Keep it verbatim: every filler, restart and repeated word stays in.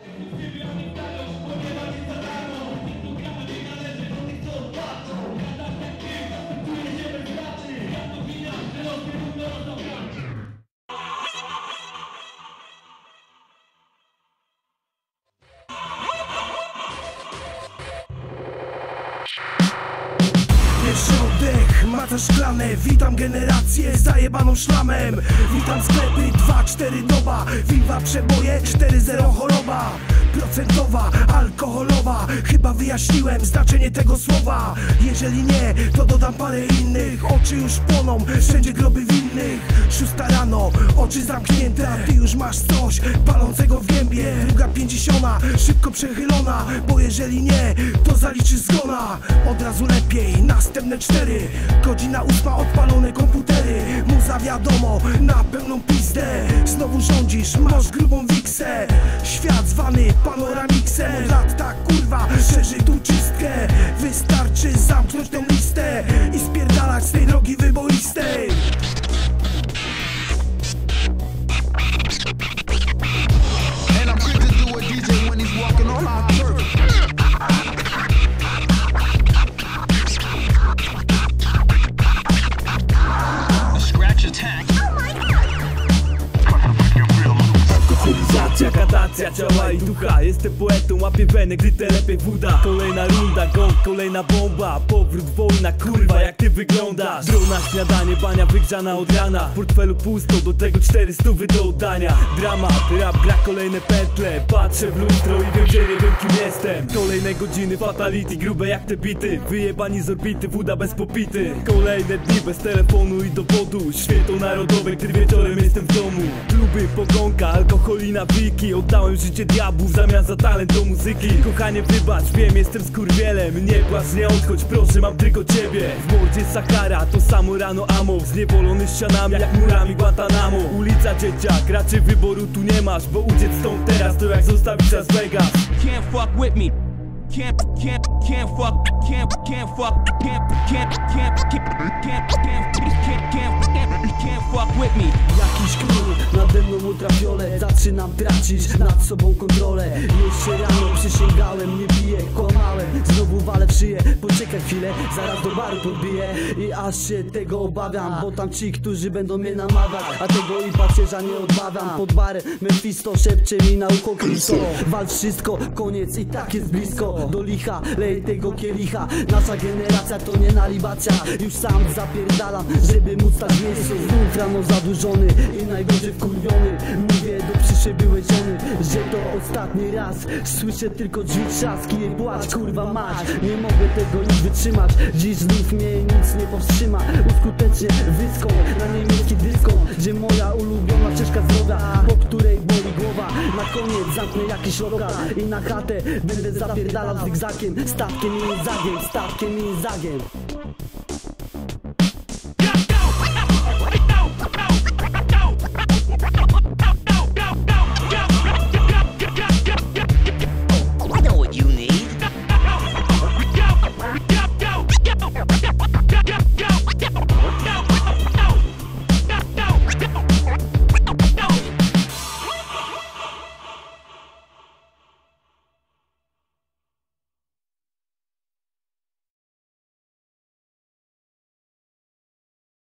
Pierwszy oddech, maca szklane. Witam generację zajebaną szlamem. Witam sklepy dwa cztery doba. Wilwa przeboje cztery zero choroba. Procentowa, alkoholowa. Chyba wyjaśniłem znaczenie tego słowa. Jeżeli nie, to dodam parę innych. Oczy już płoną, wszędzie groby winnych. Szósta rano, oczy zamknięte, a ty już masz coś palącego w gębie. Druga pięćdziesiąta, szybko przechylona. Bo jeżeli nie, to zaliczy zgona. Od razu lepiej, następne cztery. Godzina ósma, odpalone komputery. Muza wiadomo, na pełną pizdę. Znowu rządzisz, masz grubą wiksę. Świat zwany panoramiksem. Od lat tak kurwa, szerzy tu czystkę. Wystarczy zamknąć tę listę i spierdalać z tej drogi wyboistej. Cywilizacja, katacja, ciała i ducha. Jestem poetą, łapię wenę, gdy telepie woda. Kolejna runda, gong, kolejna bomba. Powrót, wojna, kurwa, jak ty wyglądasz. Drona, śniadanie, bania wygrzana od rana. W portfelu pusto, do tego czterysta do oddania. Dramat, rap, gra kolejne pętle. Patrzę w lustro i wiem, że nie wiem kim jestem. Kolejne godziny, fatality, grube jak te bity. Wyjebani z orbity, woda bez popity. Kolejne dni bez telefonu i dowodu. Święto narodowe, gdy wieczorem jestem w domu. Kluby, pogonka, alkohol i nawiki. Oddałem życie diabłu w zamian za talent do muzyki. Kochanie, wybacz, wiem, jestem skurwielem. Nie płacz, nie odchodź, proszę, mam tylko ciebie. W mordzie Sahara, to samo rano amo. Zniewolony ścianami, jak murami Guantanamo. Ulica dzieciak, raczej wyboru tu nie masz. Bo uciec stąd teraz to jak zostawić Las Vegas. Can't fuck with me. Can't, can't, can't fuck, can't, can't fuck, can't, can't, can't, can't, can't, can't, can't, can't, can't fuck with me. Jakiś król nade mną ultraviolet. Zaczynam tracić nad sobą kontrolę. Jeszcze rano przysięgałem, nie biję, kłamałem. Znowu walę w szyję, poczekaj chwilę, zaraz do baru podbiję. I aż się tego obawiam, bo tam ci, którzy będą mnie namawiać, a tego i pacierza nie odmawiam. Pod barem Mephisto szepcze mi na ucho Cristo. Wal wszystko, koniec i tak jest blisko. Do licha, lej tego kielicha. Nasza generacja to nie nalibacja. Już sam zapierdalam, żeby móc tak w miejscu. Znów rano zadłużony i najgorzej wkurwiony. Mówię do przyszłej żony, że to ostatni raz. Słyszę tylko drzwi trzaski i płacz, kurwa mać. Nie mogę tego już wytrzymać. Dziś znów mnie nic nie powstrzyma. Uskutecznie wyską na niemiecki dyskon, gdzie moja ulubiona ścieżka zdrowia, po której boli głowa. Na koniec zamknę jakiś lokal i na chatę będę zapierdalał zygzakiem, statkiem i zagiem, statkiem i zagiem.